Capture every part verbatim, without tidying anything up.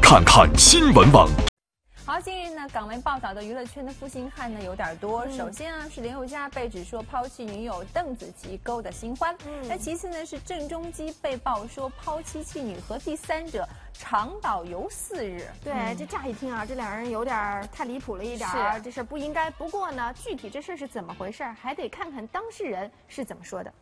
看看新闻网。 好，近日呢，港媒报道的娱乐圈的负心汉呢有点多。嗯、首先啊，是林宥嘉被指说抛弃女友邓紫棋勾的新欢。嗯，那其次呢是郑中基被曝说抛妻弃女和第三者长岛游四日。 对，嗯、这乍一听啊，这两人有点太离谱了一点儿，这事不应该。不过呢，具体这事是怎么回事，还得看看当事人是怎么说的。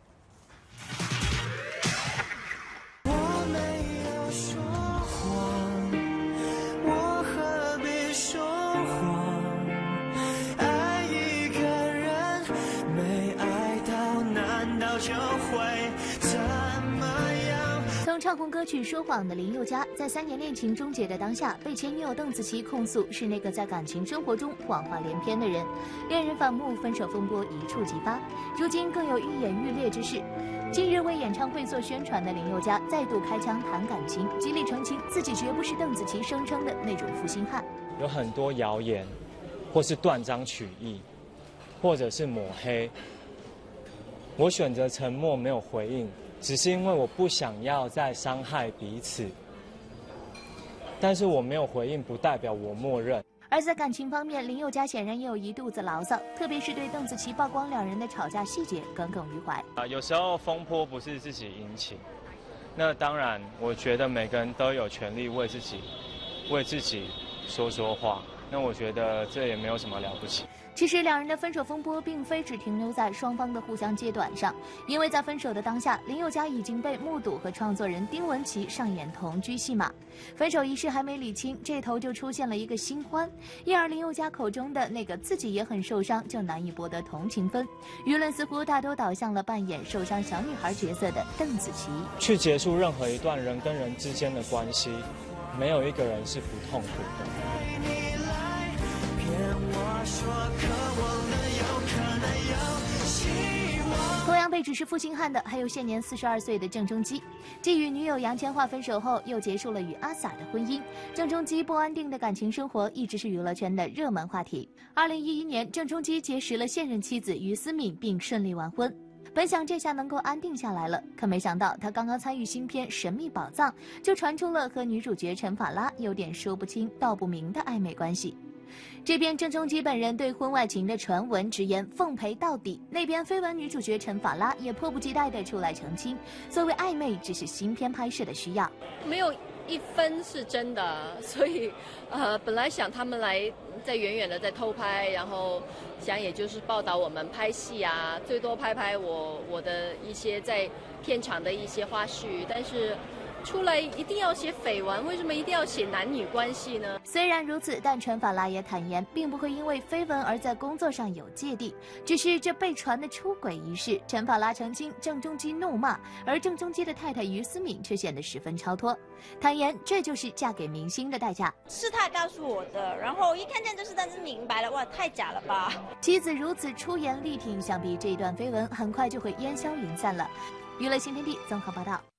曾唱红歌曲《说谎》的林宥嘉，在三年恋情终结的当下，被前女友邓紫棋控诉是那个在感情生活中谎话连篇的人，恋人反目，分手风波一触即发。如今更有愈演愈烈之势。近日为演唱会做宣传的林宥嘉再度开腔谈感情，极力澄清自己绝不是邓紫棋声称的那种负心汉。 有很多谣言，或是断章取义，或者是抹黑。我选择沉默，没有回应。 只是因为我不想要再伤害彼此，但是我没有回应，不代表我默认。 而在感情方面，林宥嘉显然也有一肚子牢骚，特别是对邓紫棋曝光两人的吵架细节耿耿于怀。 啊，有时候风波不是自己引起，那当然，我觉得每个人都有权利为自己、为自己说说话。那我觉得这也没有什么了不起。 其实两人的分手风波并非只停留在双方的互相揭短上，因为在分手的当下，林宥嘉已经被目睹和创作人丁文琪上演同居戏码。分手仪式还没理清，这头就出现了一个新欢，因而林宥嘉口中的那个自己也很受伤，就难以博得同情分。舆论似乎大都倒向了扮演受伤小女孩角色的邓紫棋。 去结束任何一段人跟人之间的关系，没有一个人是不痛苦的。 同样被指是负心汉的，还有现年四十二岁的郑中基。继与女友杨千嬅分手后，又结束了与阿 sa 的婚姻。郑中基不安定的感情生活一直是娱乐圈的热门话题。二零一一年，郑中基结识了现任妻子于思敏，并顺利完婚。本想这下能够安定下来了，可没想到他刚刚参与新片《神秘宝藏》，就传出了和女主角陈法拉有点说不清道不明的暧昧关系。 这边郑中基本人对婚外情的传闻直言奉陪到底，那边绯闻女主角陈法拉也迫不及待地出来澄清，所谓暧昧只是新片拍摄的需要， 没有一分是真的，所以呃本来想他们来在远远的在偷拍，然后想也就是报道我们拍戏啊，最多拍拍我我的一些在片场的一些花絮，但是。 出来一定要写绯闻，为什么一定要写男女关系呢？ 虽然如此，但陈法拉也坦言，并不会因为绯闻而在工作上有芥蒂。只是这被传的出轨一事，陈法拉澄清郑中基怒骂，而郑中基的太太于思敏却显得十分超脱，坦言这就是嫁给明星的代价。 是他告诉我的，然后一看见就是，但是明白了，哇，太假了吧！ 妻子如此出言力挺，想必这一段绯闻很快就会烟消云散了。娱乐新天地综合报道。